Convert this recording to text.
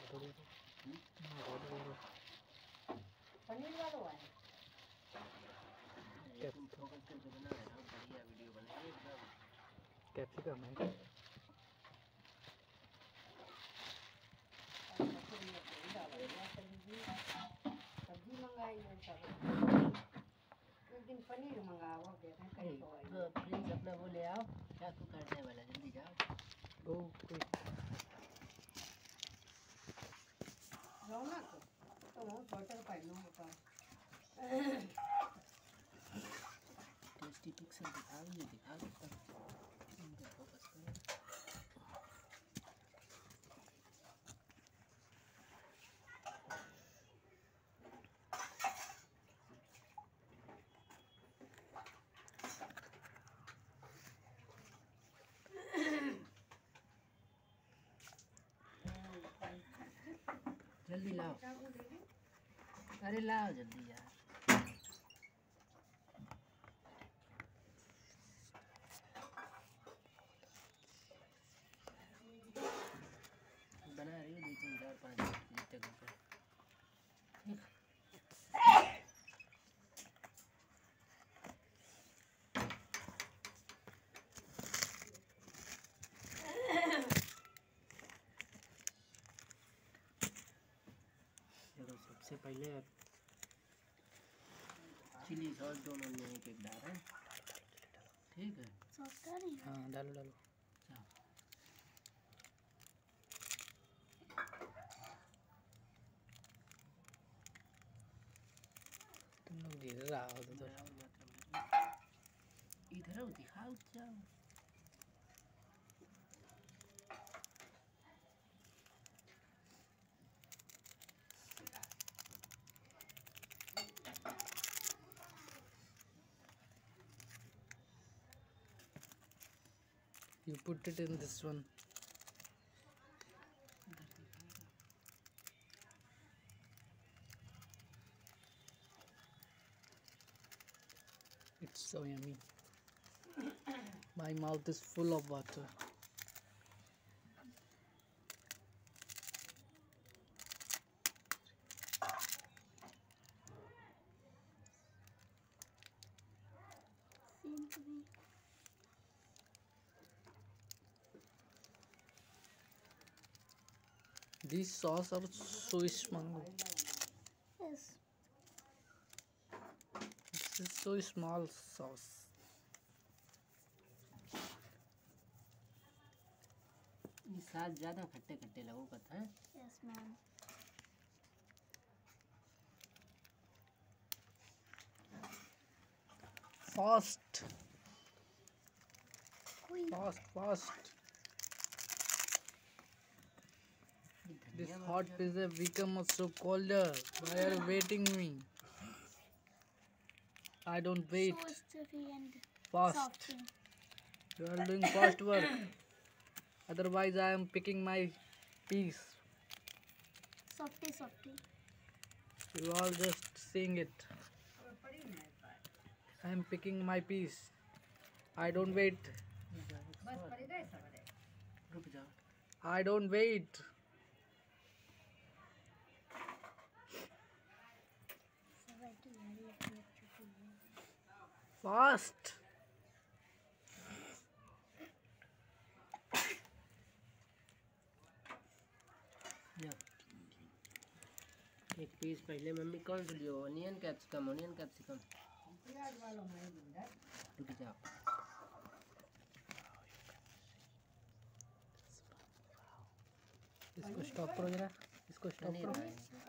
थोड़ी पनीर वाला है फोकस करके बना रहा हूँ, बढ़िया वीडियो बनाएंगे एकदम। कैप्सिकम है सब्जी मंगाई है सब। एक दिन पनीर मंगाओ, देखें कैसे होगा। प्लीज अपना वो ले आओ, चाकू काटने वाला, जल्दी जाओ। ओ कोई रौनक तो वो स्वेटर पहनो होता। टेस्टी पिक्सल दिखाओ, ये दिखा देता हूँ, इनका फोकस करो। जल्दी लाओ, अरे लाओ जल्दी यार। बना रही हूँ 2 3 4 5 जितने घंटे। चलो सबसे पहले चिली सॉस दोनों में एक एक डाल रहे हैं, ठीक है। हाँ डालो डालो। तुम लोग धीरे रहो तो इधर आओ, दिखाओ जाओ। You put it in this one. It's so yummy. My mouth is full of water. These sauce are Swiss mango. Yes. This is so small sauce. ये साथ ज़्यादा खट्टे खट्टे लगो कथा है। Yes, ma'am. Fast. Quick. Fast. This hot pizza become so colder. Why are you waiting me? I don't wait. So stuffy and Fast. softy. You are doing fast work. Otherwise, I am picking my piece. Softy, softy. You all just seeing it. I am picking my piece. I don't wait. I don't wait. Fast. एक piece पहले mummy कौन सा लियो? Onion capsicum, onion capsicum. रुक जाओ। इसको stop करो जरा, इसको स्टॉप करो।